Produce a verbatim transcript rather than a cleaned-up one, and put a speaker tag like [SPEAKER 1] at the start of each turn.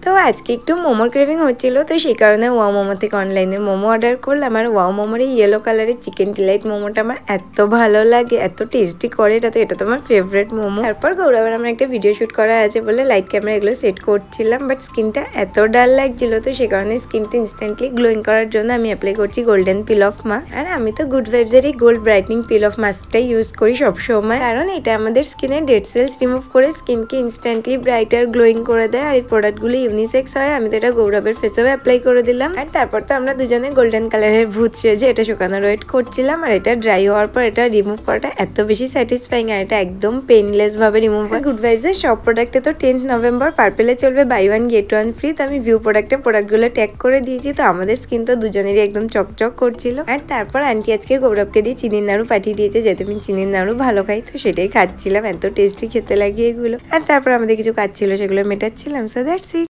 [SPEAKER 1] তো আজকে একটু মোমোর ক্রেভিং হচ্ছিল, তো সেই কারণে ওয়াও মোমো থেকে অনলাইনে মোমো অর্ডার করলাম। আর ওয়াও মোমোর এই ইয়েলো কালারের চিকেন ডিলাইট মোমোটা আমার এত ভালো লাগে, এত টেস্টি করে এটা, তো এটা তো আমার ফেভারিট মোমো। তারপর গৌরবের আমার একটা ভিডিও শুট করা আছে বলে লাইট ক্যামেরা এগুলো সেট করছিলাম, বাট স্কিনটা এত ডাল লাগছিল, তো সে কারণে স্কিনটা ইনস্ট্যান্টলি গ্লোয়িং করার জন্য আমি অ্যাপ্লাই করছি গোল্ডেন পিল অফ মাস্ক। আর আমি তো গুড ভাইবসের এই গোল্ড ব্রাইটনিং পিল অফ মাস্কটাই ইউজ করি সবসময়, কারণ এটা আমাদের স্কিনের ডেড সেলস রিমুভ করে স্কিনকে ইনস্ট্যান্টলি ব্রাইট আর গ্লোয়িং করে দেয়। আর এই প্রোডাক্টগুলো ইউনিসেক্স হয়। আমি তো এটা গৌরবের ফেসেও অ্যাপ্লাই করে দিলাম। আর তারপর তো আমরা দুজনে গোল্ডেন কালারের ভূত সেজে এটা শুকানোর ওয়েট করছিলাম। আর এটা ড্রাই হওয়ার পর এটা রিমুভ করাটা এত বেশি স্যাটিসফাইং, আর এটা একদম পেনলেস ভাবে রিমুভ হয়। গুড ভাইবসের সব প্রোডাক্টে তো টেন্থ নভেম্বর পার্পেলে চলবে buy one get one free. তো আমি ভিউ প্রোডাক্টে প্রোডাক্টগুলো ট্যাগ করে দিয়েছি, তো আমাদের স্কিন তো দুজনেরই একদম চকচক করছিল। আর তারপর আন্টি আজকে গৌরবকে দিয়ে চিনির নাড়ু পাঠিয়ে দিয়েছে, যেহেতু আমি চিনির নাড়ু ভালো খাই, তো সেটাই খাচ্ছিলাম। এত টেস্টি খেতে লাগে এগুলো। আর তারপর আমাদের কিছু কাজ ছিল, সেগুলো মেটাচ্ছিলাম। So that's it.